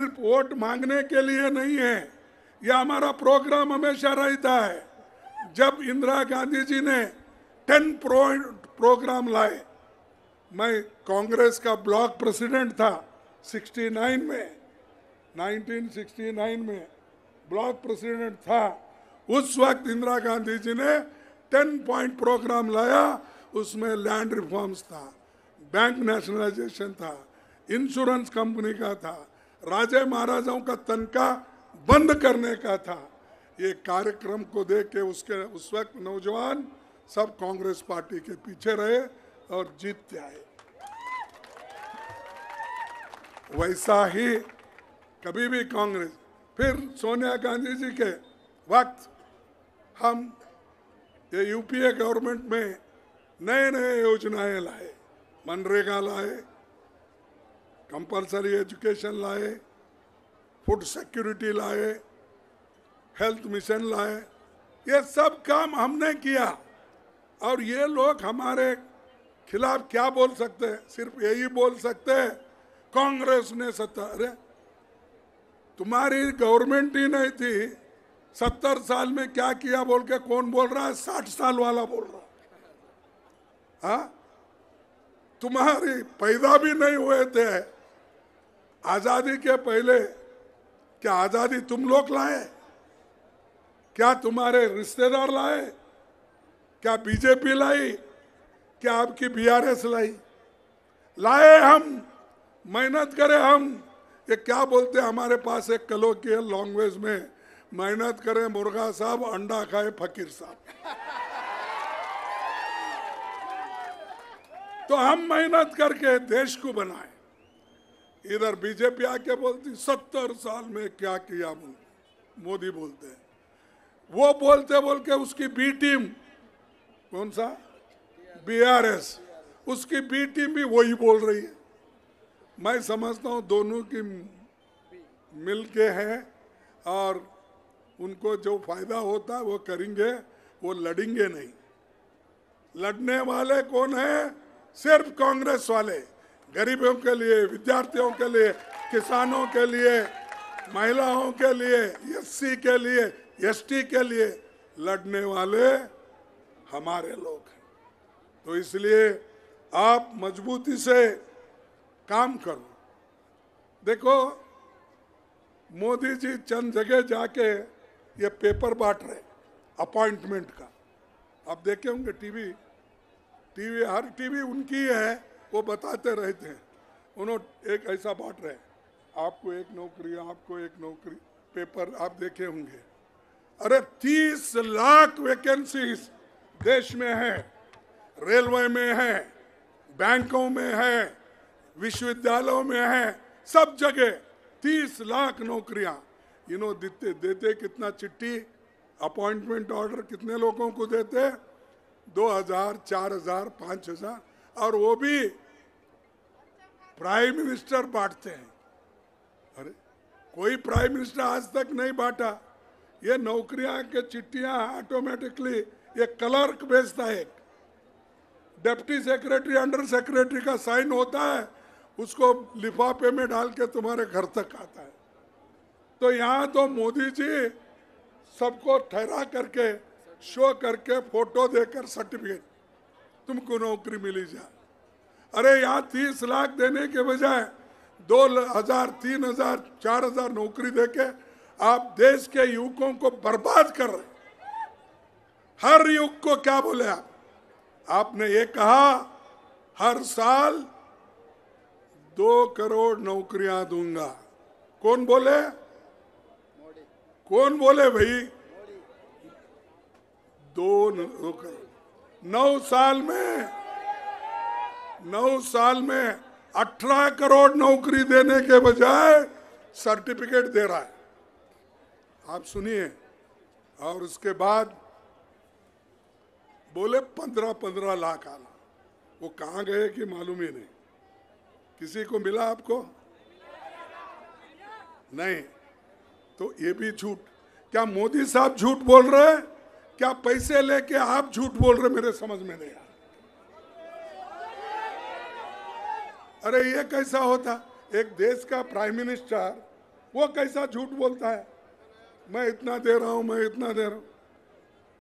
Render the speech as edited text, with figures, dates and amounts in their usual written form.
सिर्फ वोट मांगने के लिए नहीं है, यह हमारा प्रोग्राम हमेशा रहता है। जब इंदिरा गांधी जी ने 10 प्रोग्राम लाए, मैं कांग्रेस का ब्लॉक प्रेसिडेंट था 69 में, 1969 में ब्लॉक प्रेसिडेंट था। उस वक्त इंदिरा गांधी जी ने 10 पॉइंट प्रोग्राम लाया। उसमें लैंड रिफॉर्म्स था, बैंक नेशनलाइजेशन था, इंश्योरेंस कंपनी का था, राजे महाराजाओं का तनख्वाह बंद करने का था। ये कार्यक्रम को देख के उस वक्त नौजवान सब कांग्रेस पार्टी के पीछे रहे और जीतते आए। वैसा ही कभी भी कांग्रेस, फिर सोनिया गांधी जी के वक्त हम ये यूपीए गवर्नमेंट में नए नए योजनाएं लाए, मनरेगा लाए, कंपलसरी एजुकेशन लाए, फूड सिक्योरिटी लाए, हेल्थ मिशन लाए। ये सब काम हमने किया और ये लोग हमारे खिलाफ क्या बोल सकते हैं? सिर्फ यही बोल सकते हैं कांग्रेस ने अरे तुम्हारी गवर्नमेंट ही नहीं थी, 70 साल में क्या किया बोल के कौन बोल रहा है? 60 साल वाला बोल रहा है। हाँ, तुम्हारी पैदा भी नहीं हुए थे आजादी के पहले। क्या आजादी तुम लोग लाए? क्या तुम्हारे रिश्तेदार लाए? क्या बीजेपी लाई? क्या आपकी बीआरएस लाई? लाए हम, मेहनत करे हम। ये क्या बोलते हैं हमारे पास एक कलोकियल लैंग्वेज में, मेहनत करे मुर्गा साहब, अंडा खाए फकीर साहब। तो हम मेहनत करके देश को बनाए। इधर बीजेपी आके बोलती 70 साल में क्या किया, मोदी बोलते हैं। वो बोलते बोल के उसकी बी टीम, कौन सा? बीआरएस, उसकी बी टीम भी वही बोल रही है। मैं समझता हूँ दोनों की मिल के हैं और उनको जो फायदा होता है वो करेंगे, वो लड़ेंगे नहीं। लड़ने वाले कौन है? सिर्फ कांग्रेस वाले, गरीबों के लिए, विद्यार्थियों के लिए, किसानों के लिए, महिलाओं के लिए, एससी के लिए, एसटी के लिए लड़ने वाले हमारे लोग हैं। तो इसलिए आप मजबूती से काम करो। देखो मोदी जी चंद जगह जाके ये पेपर बांट रहे अपॉइंटमेंट का, आप देखे होंगे टीवी, हर टीवी उनकी है, वो बताते रहते हैं। उन्होंने एक ऐसा बांट रहे, आपको एक नौकरी, आपको एक नौकरी, पेपर आप देखे होंगे। अरे 30 लाख वैकेंसीज देश में है, रेलवे में है, बैंकों में है, विश्वविद्यालयों में है, सब जगह 30 लाख नौकरियां। इन्होंने देते कितना चिट्ठी, अपॉइंटमेंट ऑर्डर कितने लोगों को देते? 2000, 4000, 5000, और वो भी प्राइम मिनिस्टर बांटते हैं। अरे कोई प्राइम मिनिस्टर आज तक नहीं बांटा। ये नौकरियां के चिट्ठियां ऑटोमेटिकली ये क्लर्क भेजता है, डिप्टी सेक्रेटरी, अंडर सेक्रेटरी का साइन होता है, उसको लिफाफे में डाल के तुम्हारे घर तक आता है। तो यहाँ तो मोदी जी सबको ठहरा करके, शो करके, फोटो देकर सर्टिफिकेट, तुमको नौकरी मिली जा। अरे यहाँ 30 लाख देने के बजाय 2000, 3000, 4000 नौकरी देके आप देश के युवकों को बर्बाद कर रहे। हर युवक को क्या बोले आपने ये कहा हर साल 2 करोड़ नौकरियां दूंगा। कौन बोले? कौन बोले भाई? 2 करोड़ 9 साल में 18 करोड़ नौकरी देने के बजाय सर्टिफिकेट दे रहा है। आप सुनिए। और उसके बाद बोले 15-15 लाख आना। वो कहाँ गए कि मालूम ही नहीं। किसी को मिला आपको? नहीं। तो ये भी झूठ। क्या मोदी साहब झूठ बोल रहे हैं? क्या पैसे लेके आप झूठ बोल रहे? मेरे समझ में नहीं आया। अरे ये कैसा होता? एक देश का प्राइम मिनिस्टर वो कैसा झूठ बोलता है, मैं इतना दे रहा हूं, मैं इतना दे रहा हूं।